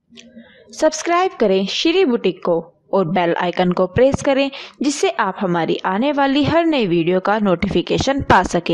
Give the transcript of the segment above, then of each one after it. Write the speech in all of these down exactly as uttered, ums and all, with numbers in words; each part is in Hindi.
सब्सक्राइब करें श्री बुटीक को और बेल आइकन को प्रेस करें जिससे आप हमारी आने वाली हर नई वीडियो का नोटिफिकेशन पा सकें।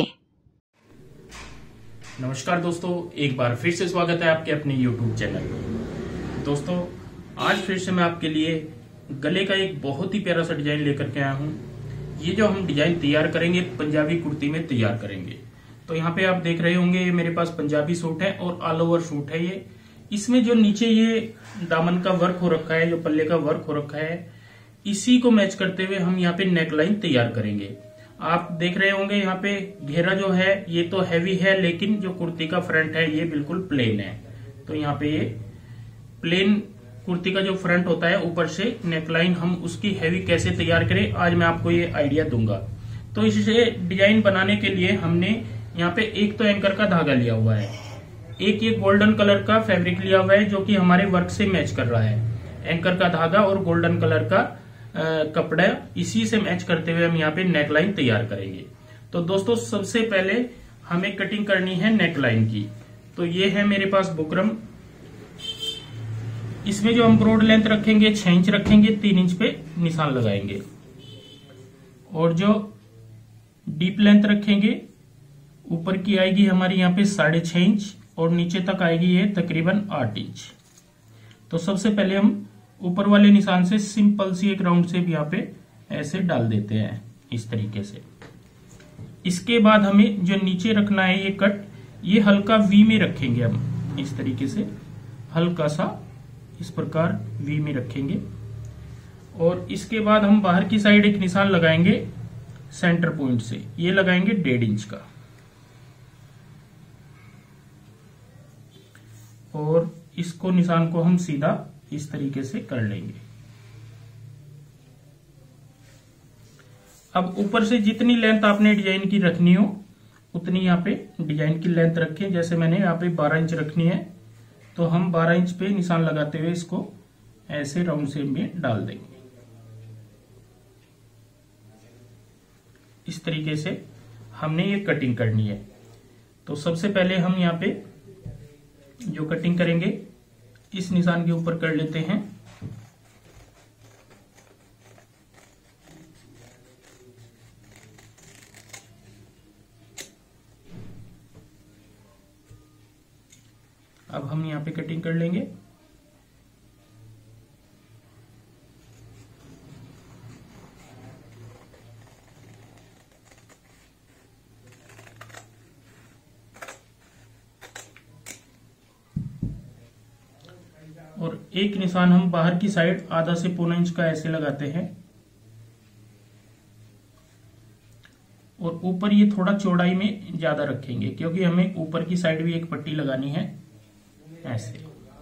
नमस्कार दोस्तों, एक बार फिर से स्वागत है आपके अपने यूट्यूब चैनल पर। दोस्तों, आज फिर से मैं आपके लिए गले का एक बहुत ही प्यारा सा डिजाइन लेकर के आया हूँ। ये जो हम डिजाइन तैयार करेंगे पंजाबी कुर्ती में तैयार करेंगे। तो यहाँ पे आप देख रहे होंगे ये मेरे पास पंजाबी सूट है और ऑल ओवर सूट है। ये इसमें जो नीचे ये दामन का वर्क हो रखा है, जो पल्ले का वर्क हो रखा है, इसी को मैच करते हुए हम यहाँ पे नेकलाइन तैयार करेंगे। आप देख रहे होंगे यहाँ पे घेरा जो है ये तो हैवी है, लेकिन जो कुर्ती का फ्रंट है ये बिल्कुल प्लेन है। तो यहाँ पे ये प्लेन कुर्ती का जो फ्रंट होता है, ऊपर से नेकलाइन हम उसकी हैवी कैसे तैयार करें, आज मैं आपको ये आइडिया दूंगा। तो इसे डिजाइन बनाने के लिए हमने यहाँ पे एक तो एंकर का धागा लिया हुआ है, एक ये गोल्डन कलर का फैब्रिक लिया हुआ है जो कि हमारे वर्क से मैच कर रहा है। एंकर का धागा और गोल्डन कलर का आ, कपड़ा, इसी से मैच करते हुए हम यहाँ पे नेकलाइन तैयार करेंगे। तो दोस्तों, सबसे पहले हमें कटिंग करनी है नेकलाइन की। तो ये है मेरे पास बुकरम। इसमें जो हम ब्रॉड लेंथ रखेंगे छह इंच रखेंगे, तीन इंच पे निशान लगाएंगे। और जो डीप लेंथ रखेंगे ऊपर की आएगी हमारी यहाँ पे साढ़े छह इंच और नीचे तक आएगी ये तकरीबन आठ इंच। तो सबसे पहले हम ऊपर वाले निशान से सिंपल सी एक राउंड से भी यहाँ पे ऐसे डाल देते हैं इस तरीके से। इसके बाद हमें जो नीचे रखना है ये कट, ये हल्का वी में रखेंगे हम इस तरीके से, हल्का सा इस प्रकार वी में रखेंगे। और इसके बाद हम बाहर की साइड एक निशान लगाएंगे सेंटर पॉइंट से, ये लगाएंगे डेढ़ इंच का। और इसको निशान को हम सीधा इस तरीके से कर लेंगे। अब ऊपर से जितनी लेंथ आपने डिजाइन की रखनी हो उतनी यहाँ पे डिजाइन की लेंथ रखें। जैसे मैंने यहाँ पे बारह इंच रखनी है, तो हम बारह इंच पे निशान लगाते हुए इसको ऐसे राउंड शेप में डाल देंगे। इस तरीके से हमने ये कटिंग करनी है। तो सबसे पहले हम यहाँ पे जो कटिंग करेंगे इस निशान के ऊपर कर लेते हैं। अब हम यहाँ पे कटिंग कर लेंगे। और एक निशान हम बाहर की साइड आधा से पौना इंच का ऐसे लगाते हैं। और ऊपर ये थोड़ा चौड़ाई में ज्यादा रखेंगे क्योंकि हमें ऊपर की साइड भी एक पट्टी लगानी है ऐसे।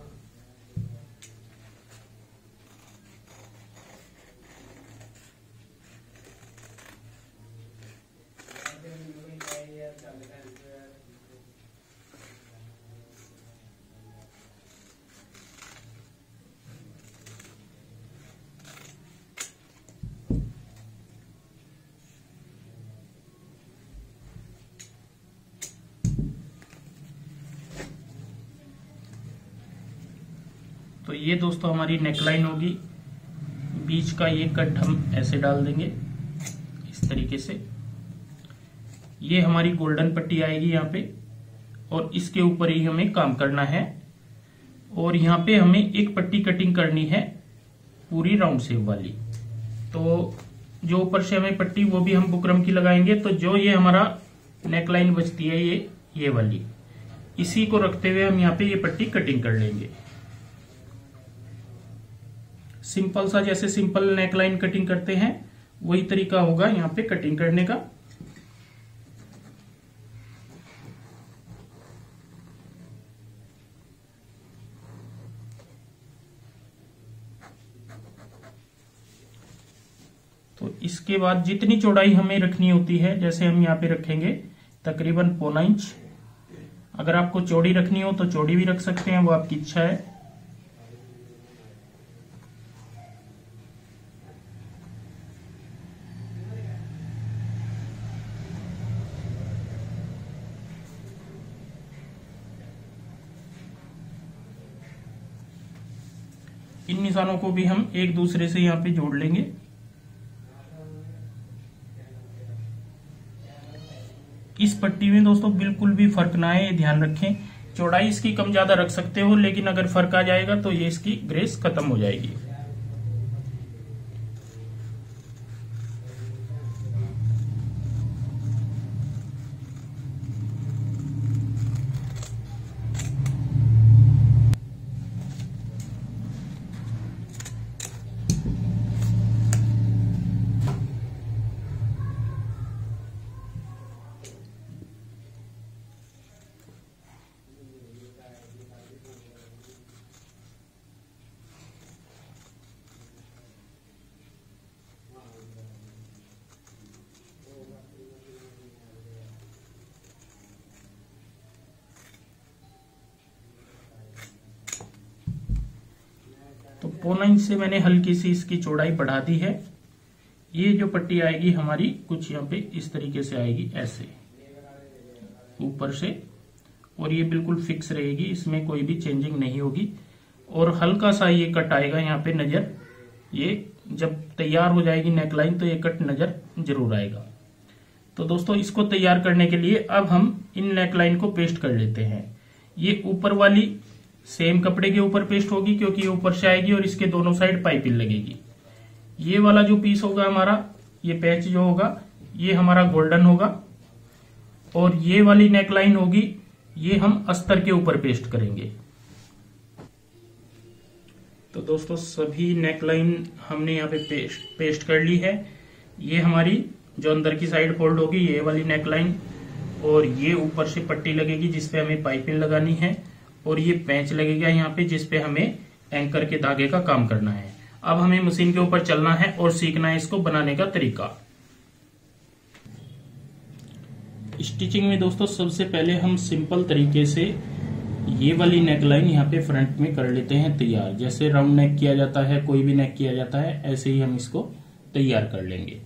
तो ये दोस्तों हमारी नेकलाइन होगी। बीच का ये कट हम ऐसे डाल देंगे इस तरीके से। ये हमारी गोल्डन पट्टी आएगी यहाँ पे और इसके ऊपर ही हमें काम करना है। और यहाँ पे हमें एक पट्टी कटिंग करनी है पूरी राउंड शेप वाली। तो जो ऊपर से हमें पट्टी वो भी हम बुकरम की लगाएंगे। तो जो ये हमारा नेकलाइन बचती है ये ये वाली, इसी को रखते हुए हम यहाँ पे ये पट्टी कटिंग कर लेंगे। सिंपल सा, जैसे सिंपल नेकलाइन कटिंग करते हैं वही तरीका होगा यहाँ पे कटिंग करने का। तो इसके बाद जितनी चौड़ाई हमें रखनी होती है, जैसे हम यहाँ पे रखेंगे तकरीबन पौना इंच। अगर आपको चौड़ी रखनी हो तो चौड़ी भी रख सकते हैं, वो आपकी इच्छा है। इन निशानों को भी हम एक दूसरे से यहाँ पे जोड़ लेंगे। इस पट्टी में दोस्तों बिल्कुल भी फर्क ना आए, ध्यान रखें। चौड़ाई इसकी कम ज्यादा रख सकते हो, लेकिन अगर फर्क आ जाएगा तो ये इसकी ग्रेस खत्म हो जाएगी। तो पौना इंच से मैंने हल्की सी इसकी चौड़ाई बढ़ा दी है। ये जो पट्टी आएगी हमारी कुछ यहाँ पे इस तरीके से आएगी, ऐसे ऊपर से, और ये बिल्कुल फिक्स रहेगी, इसमें कोई भी चेंजिंग नहीं होगी। और हल्का सा ये कट आएगा यहाँ पे नजर, ये जब तैयार हो जाएगी नेकलाइन तो ये कट नजर जरूर आएगा। तो दोस्तों इसको तैयार करने के लिए अब हम इन नेकलाइन को पेस्ट कर लेते हैं। ये ऊपर वाली सेम कपड़े के ऊपर पेस्ट होगी क्योंकि ये ऊपर से आएगी और इसके दोनों साइड पाइपिंग लगेगी। ये वाला जो पीस होगा हमारा, ये पैच जो होगा ये हमारा गोल्डन होगा, और ये वाली नेकलाइन होगी ये हम अस्तर के ऊपर पेस्ट करेंगे। तो दोस्तों सभी नेकलाइन हमने यहाँ पे पेस्ट पेस्ट कर ली है। ये हमारी जो अंदर की साइड फोल्ड होगी ये वाली नेकलाइन, और ये ऊपर से पट्टी लगेगी जिसपे हमें पाइपिंग लगानी है, और ये पैंच लगेगा यहाँ पे जिसपे हमें एंकर के धागे का काम करना है। अब हमें मशीन के ऊपर चलना है और सीखना है इसको बनाने का तरीका। स्टिचिंग में दोस्तों सबसे पहले हम सिंपल तरीके से ये वाली नेकलाइन यहाँ पे फ्रंट में कर लेते हैं तैयार। जैसे राउंड नेक किया जाता है, कोई भी नेक किया जाता है, ऐसे ही हम इसको तैयार कर लेंगे।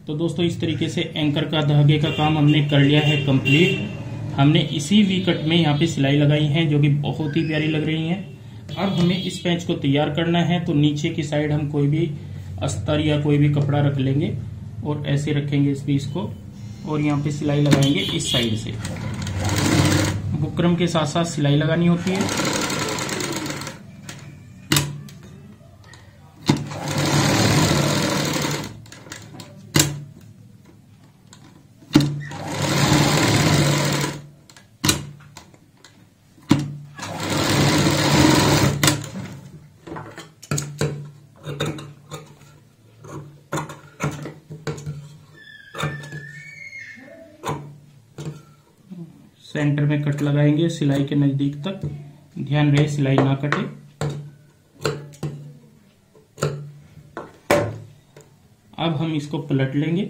तो दोस्तों इस तरीके से एंकर का धागे का काम हमने कर लिया है कंप्लीट। हमने इसी वी कट में यहाँ पे सिलाई लगाई है जो कि बहुत ही प्यारी लग रही है। अब हमें इस पैच को तैयार करना है, तो नीचे की साइड हम कोई भी अस्तर या कोई भी कपड़ा रख लेंगे और ऐसे रखेंगे इस पीस को और यहाँ पे सिलाई लगाएंगे इस साइड से। बुकरम के साथ साथ सिलाई लगानी होती है। सेंटर में कट लगाएंगे सिलाई के नजदीक तक, ध्यान रहे सिलाई ना कटे। अब हम इसको पलट लेंगे।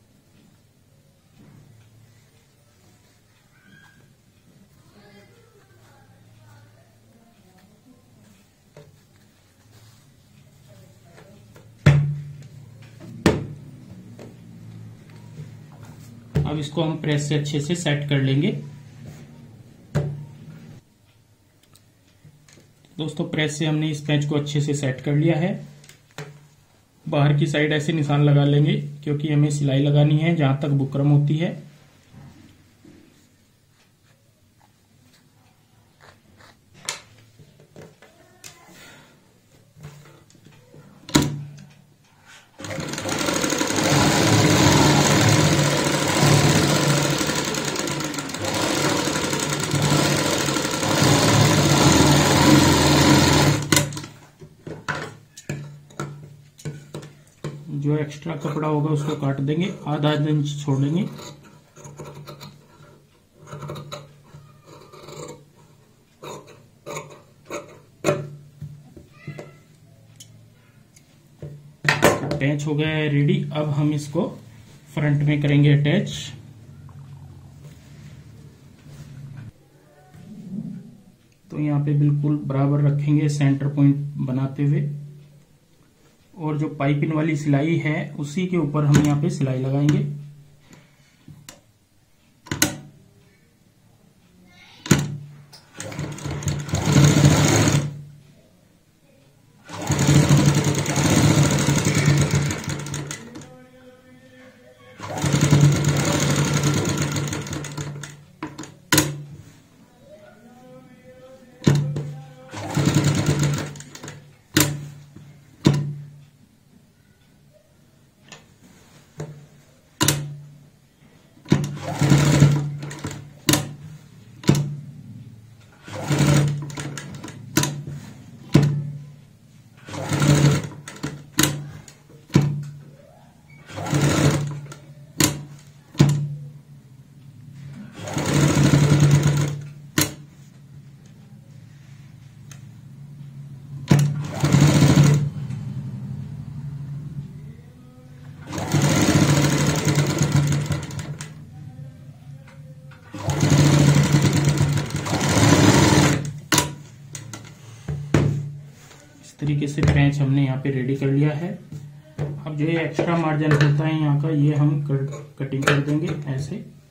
अब इसको हम प्रेस से अच्छे से सेट कर लेंगे। दोस्तों प्रेस से हमने इस पैच को अच्छे से सेट कर लिया है। बाहर की साइड ऐसे निशान लगा लेंगे क्योंकि हमें सिलाई लगानी है जहां तक बुकरम होती है। जो एक्स्ट्रा कपड़ा होगा उसको काट देंगे, आधा आधा इंच छोड़ेंगे। अटैच हो गया है रेडी। अब हम इसको फ्रंट में करेंगे अटैच। तो यहाँ पे बिल्कुल बराबर रखेंगे सेंटर पॉइंट बनाते हुए, और जो पाइपिंग वाली सिलाई है उसी के ऊपर हम यहाँ पे सिलाई लगाएंगे। तरीके से पैच हमने यहाँ पे रेडी कर लिया है। अब जो ये एक्स्ट्रा मार्जिन होता है यहाँ का, ये हम कटिंग कर देंगे ऐसे।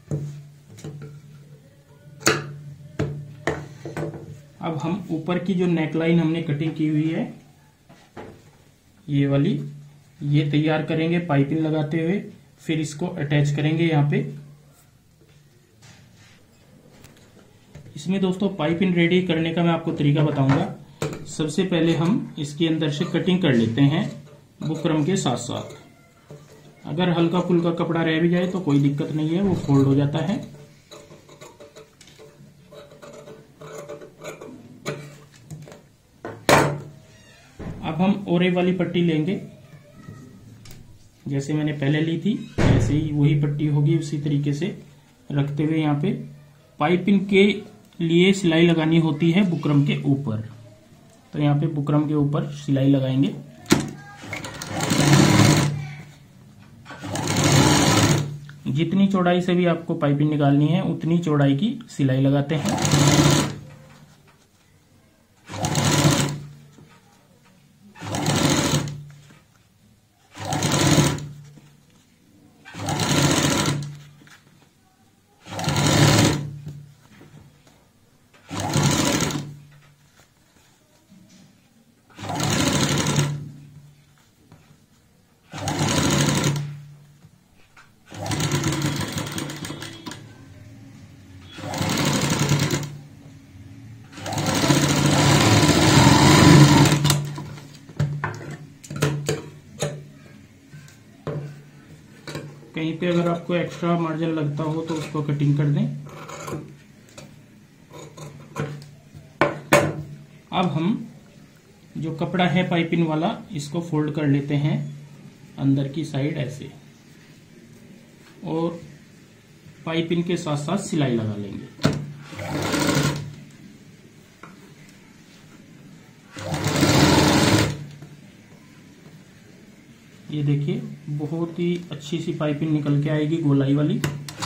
अब हम ऊपर की जो नेकलाइन हमने कटिंग की हुई है ये वाली, ये तैयार करेंगे पाइपिंग लगाते हुए, फिर इसको अटैच करेंगे यहाँ पे। इसमें दोस्तों पाइपिंग रेडी करने का मैं आपको तरीका बताऊंगा। सबसे पहले हम इसके अंदर से कटिंग कर लेते हैं बुकरम के साथ साथ। अगर हल्का फुल्का कपड़ा रह भी जाए तो कोई दिक्कत नहीं है, वो फोल्ड हो जाता है। अब हम ओरे वाली पट्टी लेंगे, जैसे मैंने पहले ली थी ऐसे ही वही पट्टी होगी। उसी तरीके से रखते हुए यहाँ पे पाइपिंग के लिए सिलाई लगानी होती है बुकरम के ऊपर, तो यहाँ पे बुकरम के ऊपर सिलाई लगाएंगे। जितनी चौड़ाई से भी आपको पाइपिंग निकालनी है उतनी चौड़ाई की सिलाई लगाते हैं। कहीं पे अगर आपको एक्स्ट्रा मार्जिन लगता हो तो उसको कटिंग कर दें। अब हम जो कपड़ा है पाइपिंग वाला इसको फोल्ड कर लेते हैं अंदर की साइड ऐसे, और पाइपिंग के साथ साथ सिलाई लगा लेंगे। ये देखिए बहुत ही अच्छी सी पाइपिंग निकल के आएगी गोलाई वाली।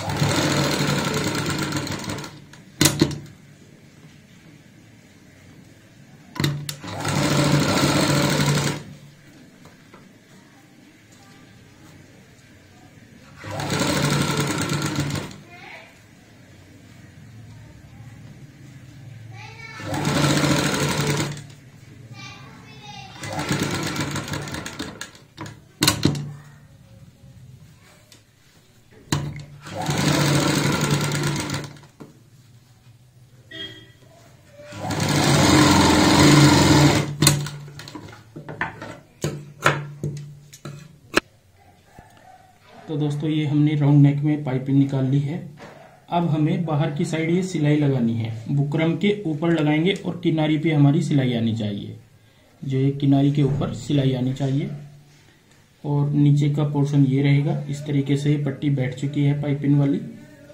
तो दोस्तों ये हमने राउंड नेक में पाइपिंग निकाल ली है। अब हमें बाहर की साइड ये सिलाई लगानी है। बुकरम के ऊपर लगाएंगे और किनारी पे हमारी सिलाई आनी चाहिए, जो ये किनारी के ऊपर सिलाई आनी चाहिए। और नीचे का पोर्शन ये रहेगा। इस तरीके से ये पट्टी बैठ चुकी है पाइपिंग वाली।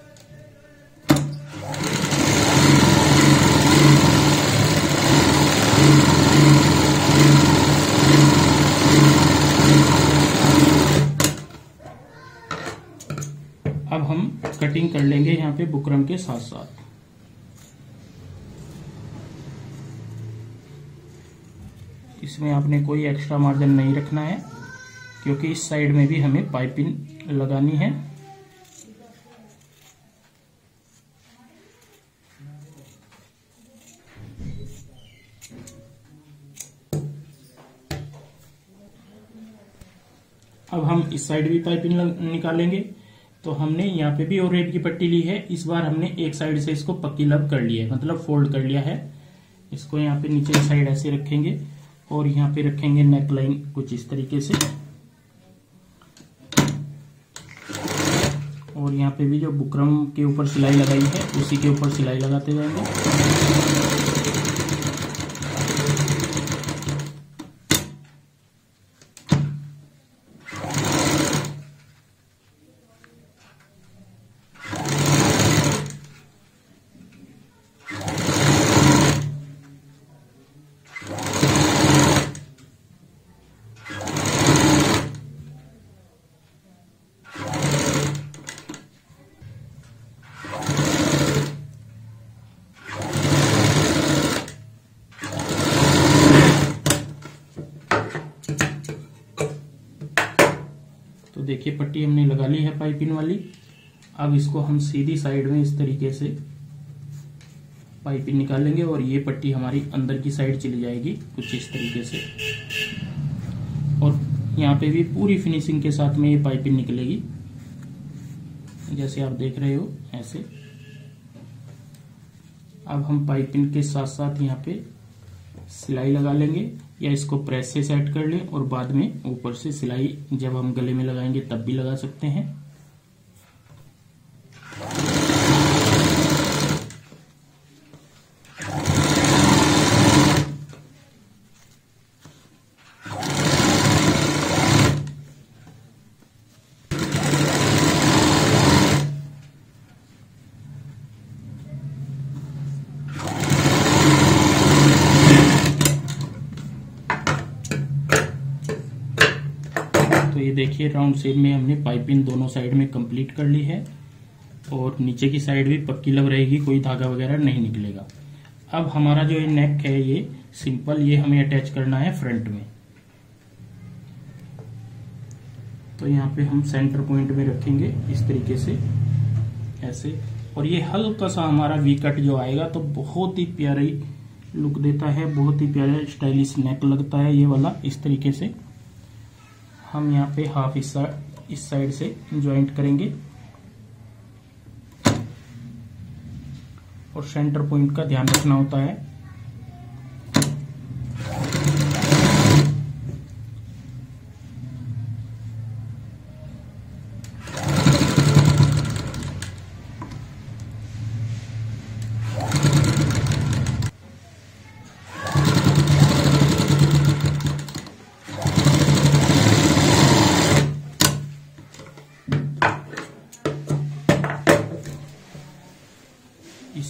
अब हम कटिंग कर लेंगे यहाँ पे बुकरम के साथ साथ। इसमें आपने कोई एक्स्ट्रा मार्जिन नहीं रखना है, क्योंकि इस साइड में भी हमें पाइपिंग लगानी है। अब हम इस साइड भी पाइपिंग निकालेंगे। तो हमने यहाँ पे भी ओवरहेड की पट्टी ली है। इस बार हमने एक साइड से इसको पक्की लब कर लिया है, मतलब फोल्ड कर लिया है। इसको यहाँ पे नीचे साइड ऐसे रखेंगे और यहाँ पे रखेंगे नेक लाइन कुछ इस तरीके से। और यहाँ पे भी जो बुकरम के ऊपर सिलाई लगाई है उसी के ऊपर सिलाई लगाते जाएंगे। तो देखिए पट्टी हमने लगा ली है पाइपिंग वाली। अब इसको हम सीधी साइड में इस तरीके से पाइपिंग निकालेंगे और ये पट्टी हमारी अंदर की साइड चली जाएगी कुछ इस तरीके से। और यहाँ पे भी पूरी फिनिशिंग के साथ में ये पाइपिंग निकलेगी, जैसे आप देख रहे हो ऐसे। अब हम पाइपिंग के साथ साथ यहाँ पे सिलाई लगा लेंगे, या इसको प्रेस से सेट कर लें और बाद में ऊपर से सिलाई जब हम गले में लगाएंगे तब भी लगा सकते हैं। तो ये देखिए राउंड शेप में हमने पाइपिंग दोनों साइड में कंप्लीट कर ली है और नीचे की साइड भी पक्की लब रहेगी, कोई धागा वगैरह नहीं निकलेगा। अब हमारा जो ये नेक है ये सिंपल, ये हमें अटैच करना है फ्रंट में। तो यहाँ पे हम सेंटर पॉइंट में रखेंगे इस तरीके से ऐसे, और ये हल्का सा हमारा वी कट जो आएगा तो बहुत ही प्यारी लुक देता है, बहुत ही प्यारा स्टाइलिश नेक लगता है ये वाला। इस तरीके से हम यहाँ पे हाफ हिस्सा इस साइड से ज्वाइंट करेंगे और सेंटर पॉइंट का ध्यान रखना होता है।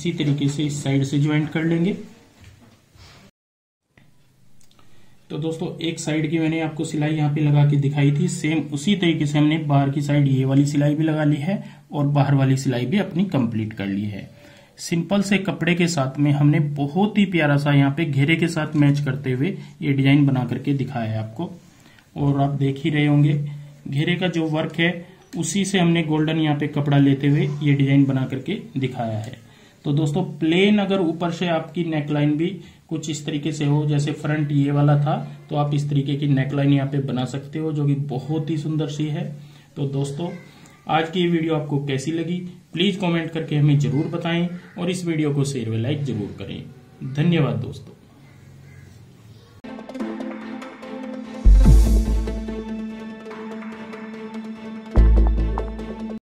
इसी तरीके से इस साइड से ज्वाइंट कर लेंगे। तो दोस्तों एक साइड की मैंने आपको सिलाई यहाँ पे लगा के दिखाई थी, सेम उसी तरीके से हमने बाहर की साइड ये वाली सिलाई भी लगा ली है और बाहर वाली सिलाई भी अपनी कंप्लीट कर ली है। सिंपल से कपड़े के साथ में हमने बहुत ही प्यारा सा यहाँ पे घेरे के साथ मैच करते हुए ये डिजाइन बना करके दिखाया है आपको, और आप देख ही रहे होंगे घेरे का जो वर्क है उसी से हमने गोल्डन यहाँ पे कपड़ा लेते हुए ये डिजाइन बना करके दिखाया है। तो दोस्तों प्लेन अगर ऊपर से आपकी नेकलाइन भी कुछ इस तरीके से हो, जैसे फ्रंट ये वाला था, तो आप इस तरीके की नेकलाइन यहाँ पे बना सकते हो जो कि बहुत ही सुंदर सी है। तो दोस्तों आज की ये वीडियो आपको कैसी लगी प्लीज कमेंट करके हमें जरूर बताएं और इस वीडियो को शेयर व लाइक जरूर करें। धन्यवाद दोस्तों।